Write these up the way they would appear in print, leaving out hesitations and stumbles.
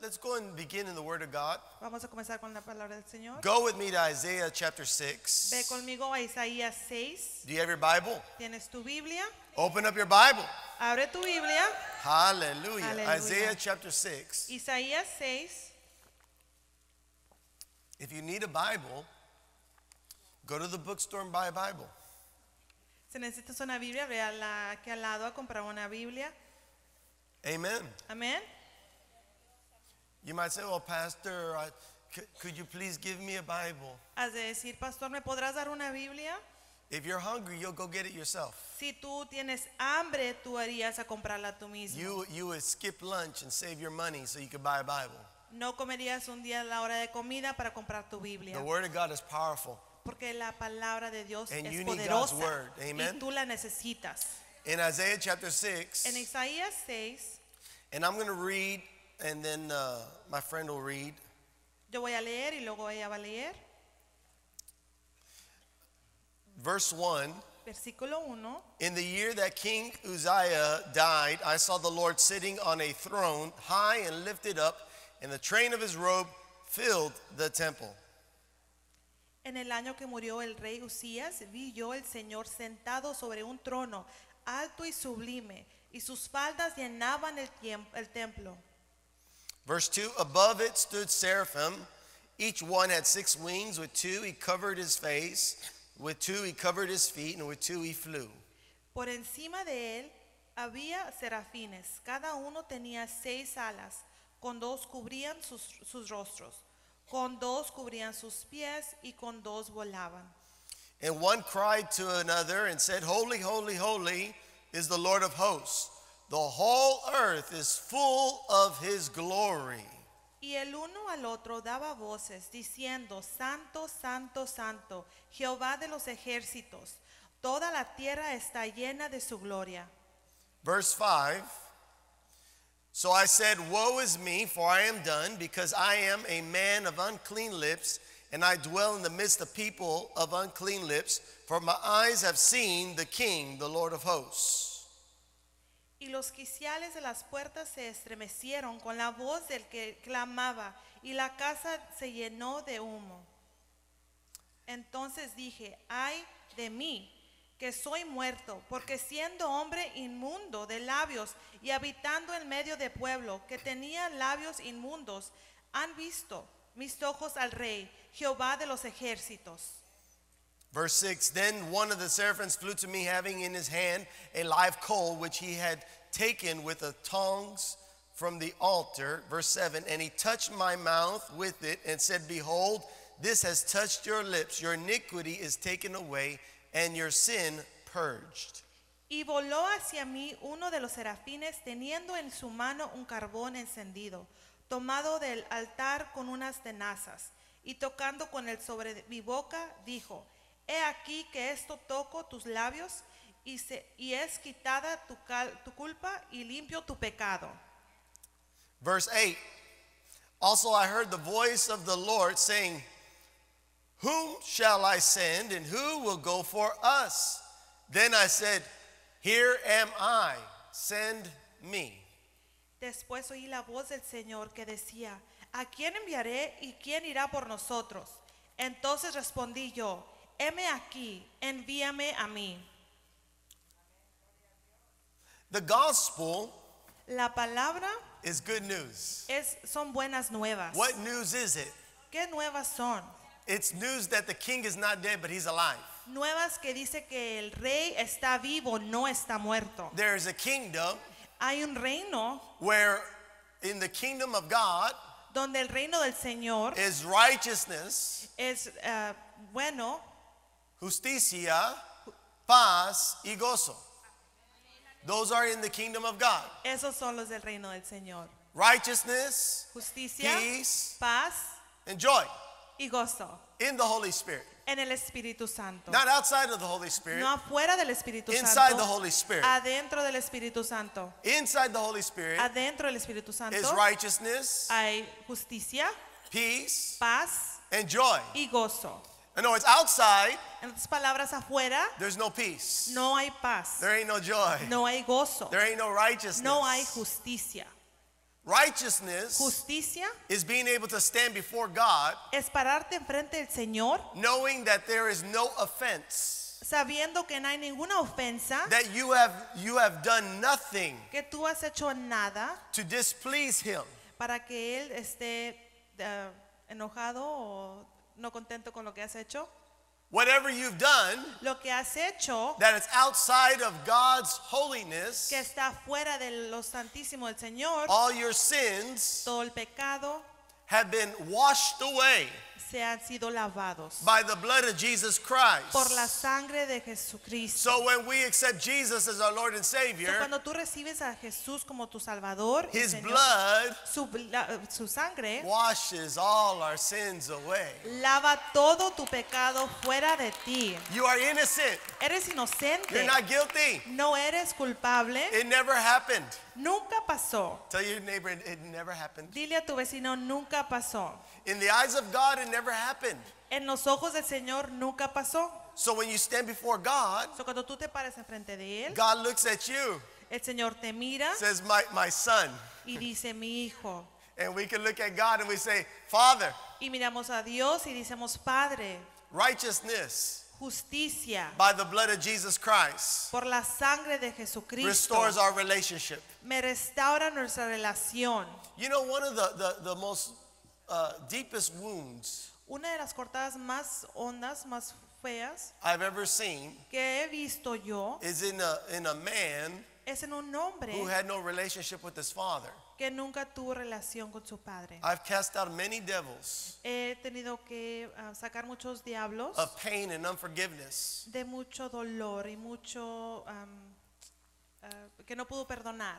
let's go and begin in the Word of God. Vamos a comenzar con la palabra del Señor. Go with me to Isaiah chapter Ve 6. conmigo a Isaías 6. Do you have your Bible? ¿Tienes tu Biblia? Open up your Bible. Abre tu Biblia. Hallelujah. Hallelujah. Isaiah chapter 6. Isaías 6. If you need a Bible, go to the bookstore and buy a Bible. Si necesitas una Biblia, ve aquí al lado a comprar una Biblia. Amen. Amén. You might say, well, Pastor, could you please give me a Bible? Has de decir, pastor, ¿me podrás dar una Biblia? If you're hungry, you'll go get it yourself. Si tú tienes hambre, tú harías a comprarla tú mismo. You would skip lunch and save your money so you could buy a Bible. No comerías un día a la hora de comida para comprar tu Biblia. The Word of God is powerful. Porque la palabra de Dios And es you need God's poderosa word. Amen. y tú la necesitas. In Isaiah chapter 6, En Isaías 6, and I'm going to read, and then my friend will read. yo voy a leer y luego ella va a leer. Verse 1, Versículo 1. in the year that King Uzziah died, I saw the Lord sitting on a throne, high and lifted up, and the train of his robe filled the temple. En el año que murió el rey Usías, vi yo el Señor sentado sobre un trono, alto y sublime, y sus faldas llenaban el templo. Verse 2, above it stood seraphim. Each one had 6 wings. With 2 he covered his face, with 2 he covered his feet, and with 2 he flew. Por encima de él había serafines, cada uno tenía 6 alas, con 2 cubrían sus rostros, con 2 cubrían sus pies, y con 2 volaban. And one cried to another and said, Holy, holy, holy is the Lord of hosts. The whole earth is full of his glory. Y el uno al otro daba voces, diciendo, Santo, Santo, Santo, Jehová de los ejércitos, toda la tierra está llena de su gloria. Verse 5, so I said, Woe is me, for I am done, because I am a man of unclean lips, and I dwell in the midst of people of unclean lips, for my eyes have seen the King, the Lord of hosts. Y los quiciales de las puertas se estremecieron con la voz del que clamaba, y la casa se llenó de humo. Entonces dije, ay de mí, que soy muerto, porque siendo hombre inmundo de labios y habitando en medio de pueblo que tenía labios inmundos, han visto mis ojos al Rey, Jehová de los ejércitos. Verse 6, then one of the seraphims flew to me, having in his hand a live coal, which he had taken with the tongs from the altar. Verse 7, and he touched my mouth with it and said, Behold, this has touched your lips. Your iniquity is taken away, and your sin purged. Y voló hacia mí uno de los serafines, teniendo en su mano un carbón encendido, tomado del altar con unas tenazas, y tocando con él sobre mi boca, dijo, He aquí que esto toco tus labios, y es quitada tu culpa, y limpio tu pecado. Verse 8, also I heard the voice of the Lord saying, Whom shall I send, and who will go for us? Then I said, Here am I, send me. Después oí la voz del Señor que decía, ¿a quién enviaré y quién irá por nosotros? Entonces respondí yo, heme aquí, envíame a mí. The gospel La palabra is good news. son buenas nuevas. What news is it? ¿Qué nuevas son? It's news that the king is not dead, but he's alive. Nuevas que dice que el rey está vivo, no está muerto. There is a kingdom Hay un reino where in the kingdom of God donde el reino del Señor is righteousness, es bueno, justicia, paz, y gozo. Those are in the kingdom of God. esos son los del reino del Señor. Righteousness, Justicia, peace, paz and joy y gozo in the Holy Spirit. en el Espíritu Santo. Not outside of the Holy Spirit, No afuera del Espíritu inside Santo, the Holy Spirit. adentro del Espíritu Santo. Inside the Holy Spirit Adentro del Espíritu Santo is righteousness, hay justicia, peace, paz and joy. y gozo. I know it's outside, En otras palabras, afuera there's no peace. no hay paz, There ain't no joy. no hay gozo, There ain't no righteousness. no hay justicia. Righteousness Justicia is being able to stand before God es pararte enfrente del Señor knowing that there is no offense, sabiendo que no hay ninguna ofensa, that you have done nothing que tú has hecho nada to displease him. para que Él esté enojado o no contento con lo que has hecho. Whatever you've done Lo que has hecho that is outside of God's holiness, que está fuera de lo santísimo del Señor, all your sins todo el pecado have been washed away se han sido lavados by the blood of Jesus Christ. por la sangre de Jesucristo. So when we accept Jesus as our Lord and So, Savior, cuando tú recibes a Jesús como tu Salvador, el His Señor, blood su sangre washes all our sins away. lava todo tu pecado fuera de ti. You are innocent. Eres inocente, You're not guilty. no eres culpable, It never happened. nunca pasó. Tell your neighbor it never happened. Dile a tu vecino, nunca pasó. In the eyes of God, it never happened. En los ojos del Señor nunca pasó. So when you stand before God, So, cuando tú te pares enfrente de Él, God looks at you, el Señor te mira says, my son. y dice, mi hijo. And we can look at God and we say, Father, Y miramos a Dios y decimos, Padre, righteousness justicia by the blood of Jesus Christ por la sangre de Jesucristo restores our relationship. me restaura nuestra relación. You know, one of the most deepest wounds Una de las cortadas más hondas, más feas I've ever seen que he visto yo is in a man es en un hombre who had no relationship with his father. que nunca tuvo relación con su padre. I've cast out many devils He tenido que sacar muchos diablos of pain and unforgiveness. de mucho dolor y mucho que no pudo perdonar.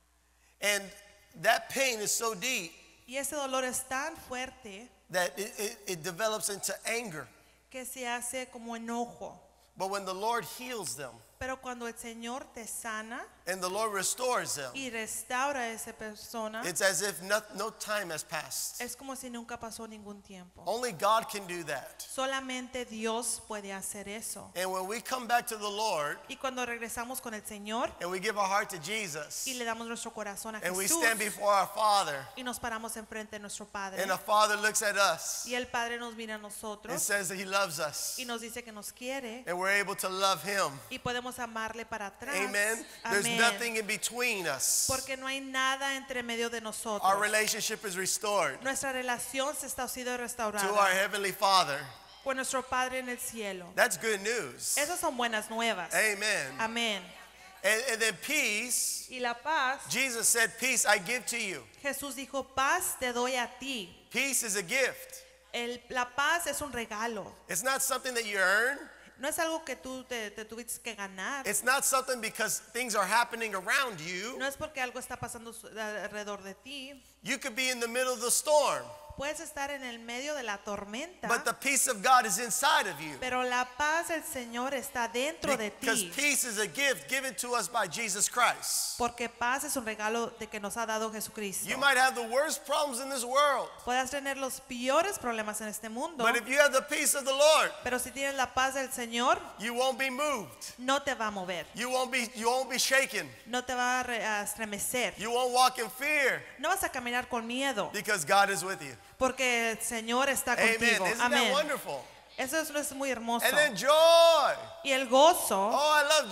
And that pain is so deep Y ese dolor es tan fuerte that it develops into anger. que se hace como enojo. But when the Lord heals them Pero cuando el Señor te sana and the Lord restores them, y restaura a esa persona, it's as if no time has passed. es como si nunca pasó ningún tiempo. Only God can do that. Solamente Dios puede hacer eso. And when we come back to the Lord Y cuando regresamos con el Señor and we give our heart to Jesus y le damos nuestro corazón a and we Jesús stand before our Father y nos paramos enfrente de nuestro Padre and the Father looks at us y el Padre nos mira a and nosotros says that He loves us y nos dice que nos quiere and we're able to love Him. y podemos amarle para atrás. Amen. There's Amén. nothing in between us. Porque no hay nada entre medio de nosotros. Our relationship is restored Nuestra relación se está sido to our restaurada Heavenly Father. con nuestro Padre en el cielo. That's good news. Esas son buenas nuevas. Amen. Amén. And then peace, Y la paz, Jesus said, peace I give to you. Jesús dijo, paz te doy a ti. Peace is a gift. La paz es un regalo. It's not something that you earn. No es algo que tú te tuviste que ganar. It's not something because things are happening around you. No es porque algo está pasando alrededor de ti. You could be in the middle of the storm, Puedes estar en el medio de la tormenta, but the peace of God is inside of you. pero la paz del Señor está dentro de Because ti. peace is a gift given to us by Jesus Christ. Porque paz es un regalo de que nos ha dado Jesucristo. You might have the worst problems in this world, Puedes tener los peores problemas en este mundo, but if you have the peace of the Lord, pero si tienes la paz del Señor, you won't be moved. no te va a mover, You won't be shaken. no te va a estremecer, You won't walk in fear no vas a caminar con miedo, because God is with you. porque el Señor está Amen. contigo. Isn't Amén. that wonderful? Eso es muy hermoso. And then joy. Y el gozo, Oh, I love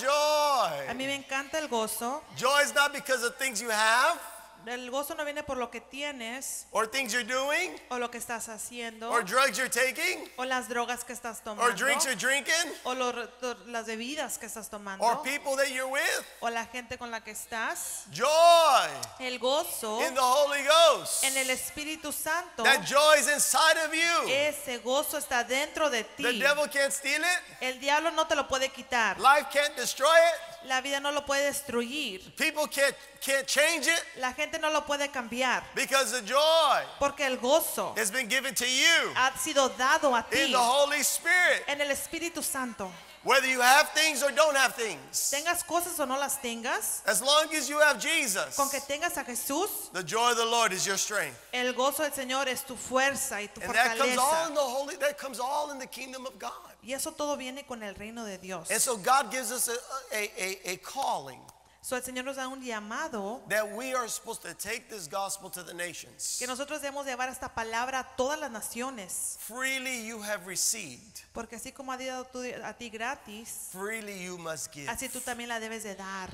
a joy. mí me encanta el gozo. Joy is not because of things you have El gozo no viene por lo que tienes or things you're doing o lo que estás haciendo or drugs you're taking o las drogas que estás or tomando drinks you're drinking o las bebidas que estás tomando or people that you're with. o la gente con la que estás. Joy El gozo in the Holy Ghost. en el Espíritu Santo, That joy is inside of you. ese gozo está dentro de The ti. devil can't steal it. El diablo no te lo puede quitar. Life can't destroy it. La vida no lo puede destruir. People can't change it La gente no lo puede cambiar. because the joy Porque el gozo has been given to you ha sido dado a in ti the Holy Spirit. en el Espíritu Santo. Whether you have things or don't have things. Tengas cosas o no las tengas, As long as you have Jesus, con que tengas a Jesús, the joy of the Lord is your strength. el gozo del Señor es tu fuerza y tu And that fortaleza. comes all in the kingdom of God. Y eso todo viene con el reino de Dios. And so God gives us a calling. So, el Señor nos da un llamado that we are supposed to take this gospel to the nations. que nosotros debemos llevar esta palabra a todas las naciones. Freely you have received, Porque así como ha dado a ti gratis, freely you must give. así tú también la debes de dar.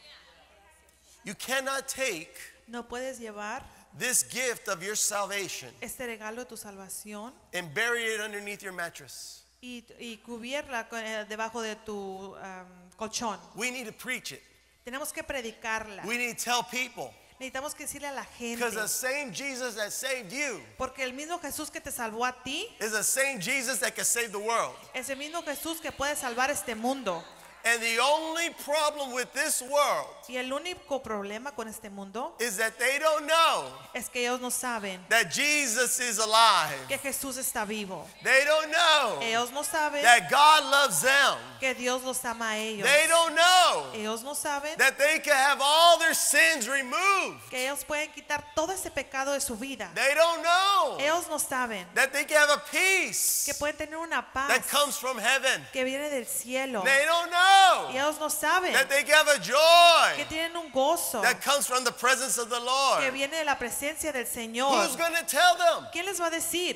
You cannot take No puedes llevar this gift of your salvation este regalo de tu salvación and bury it underneath your mattress. y cubrirla debajo de tu colchón. We need to preach it. Tenemos que predicarla. We need to tell people. Necesitamos que decirle a la gente. Because the same Jesus that saved you Porque el mismo Jesús que te salvó a ti is the same Jesus that can save the world. es el mismo Jesús que puede salvar este mundo. And the only problem with this world Y el único problema con este mundo is that they don't know es que ellos no saben that Jesus is alive. que Jesús está vivo. They don't know Ellos no saben that God loves them. que Dios los ama a ellos. They don't know Ellos no saben that they can have all their sins removed. que ellos pueden quitar todo ese pecado de su vida. They don't know Ellos no saben that they can have a peace que pueden tener una that paz comes from heaven. que viene del cielo. They don't Y know ellos no saben that they can have a que joy tienen un gozo that comes from the presence of the que Lord. viene de la presencia del Señor. Who's going to tell them? ¿Quién les va a decir?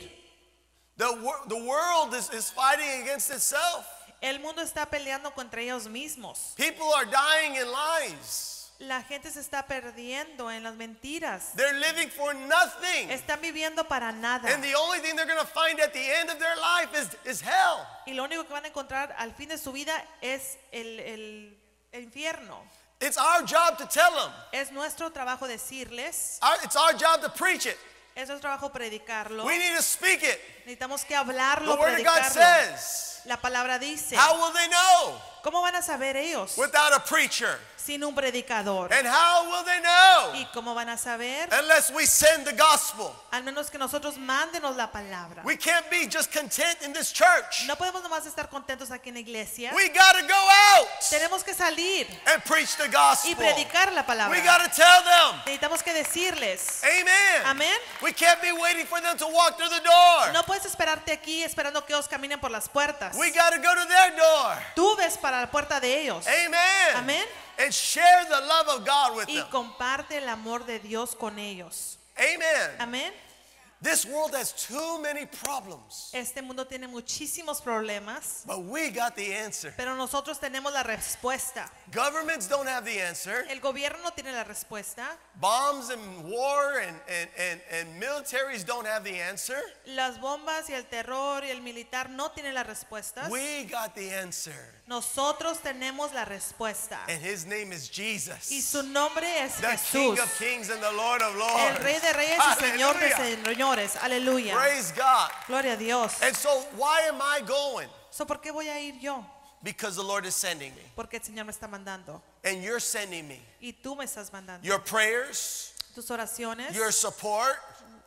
The world is fighting against itself. El mundo está peleando contra ellos mismos. People are dying in lies. La gente se está perdiendo en las mentiras. They're living for nothing. Están viviendo para nada. And the only thing they're going to find at the end of their life is hell. Y lo único que van a encontrar al fin de su vida es el infierno. It's our job to tell them. Es nuestro trabajo decirles. It's our job to preach it. Es nuestro trabajo predicarlo. We need to speak it. Necesitamos que hablarlo, The Word of God predicarlo. says. La palabra dice. How will they know ¿Cómo van a saber ellos without a preacher? sin un predicador? And how will they know ¿Y cómo van a saber? unless we send the gospel? Al menos que nosotros mándenos la palabra. We can't be just content in this church. No podemos nomás estar contentos aquí en la iglesia. We got to go out Tenemos que salir and preach the y gospel. predicar la palabra. We got to tell them. Necesitamos que decirles. Amen. Amén. We can't be waiting for them to walk through the door. No puedes esperarte aquí esperando que ellos caminen por las puertas. We got to go to their door. Tú ves para la puerta de ellos. Amen. Amén. And share the love of God with Y them. comparte el amor de Dios con ellos. Amen. Amén. This world has too many problems, Este mundo tiene muchísimos problemas, but we got the answer. pero nosotros tenemos la respuesta. Governments don't have the answer. El gobierno no tiene la respuesta. Bombs and war and militaries don't have the answer. Las bombas y el terror y el militar no tienen las respuestas. We got the answer. Nosotros tenemos la respuesta. And his name is Jesus. Y su nombre es The King Jesús, of Kings and the Lord of el Lords. Rey de Reyes y Señor de Hallelujah. Señores. Aleluya. Praise God. Gloria a Dios. And so why am I going? ¿Por qué voy a ir yo? Because the Lord is sending me. Porque el Señor me está mandando. And you're sending me. Y tú me estás mandando. Your prayers, Tus oraciones, your support,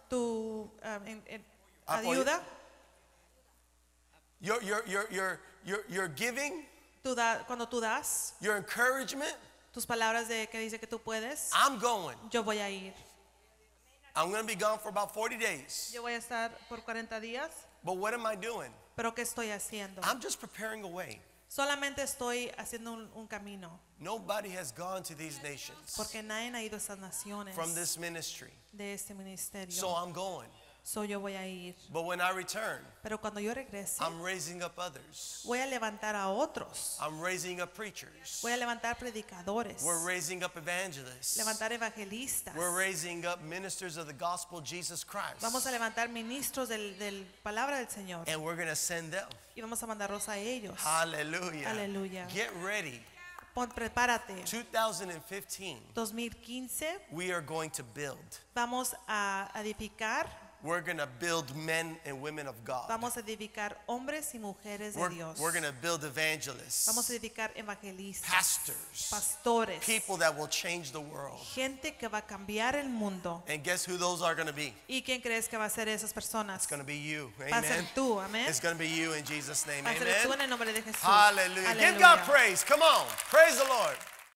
tu Apoyo. ayuda, your giving, cuando tú das, your encouragement. tus palabras de que dice que tú puedes, I'm going. yo voy a ir. I'm going to be gone for about 40 days. Yo voy a estar por 40 días, But what am I doing? pero ¿qué estoy haciendo? I'm just preparing a way. Solamente estoy haciendo un camino, Nobody has gone to these nations porque nadie ha ido a esas naciones from this ministry. de este ministerio. So I'm going. So yo voy a ir. But when I return, Pero cuando yo regrese, I'm raising up others. voy a levantar a otros. I'm raising up preachers. Voy a levantar predicadores. We're raising up evangelists. Levantar evangelistas. We're raising up ministers of the gospel of Jesus Christ. Vamos a levantar ministros del palabra del Señor. And we're going to send them. Y vamos a mandarlos a ellos. Hallelujah. Aleluya. Get ready. Prepárate. 2015, 2015 we are going to build. vamos a edificar. We're going to build men and women of God. Vamos a edificar hombres y mujeres de Dios. We're going to build evangelists, Vamos a edificar evangelistas, pastors, pastores, people that will change the world. gente que va a cambiar el mundo. And guess who those are going to be? ¿Y quién crees que va a ser esas personas? It's going to be you. Va a ser Amen. tú, amén. It's going to be you in Jesus' name. Va a ser tú en Amen. el nombre de Jesús. Hallelujah. Give Aleluya. God praise. Come on. Praise the Lord.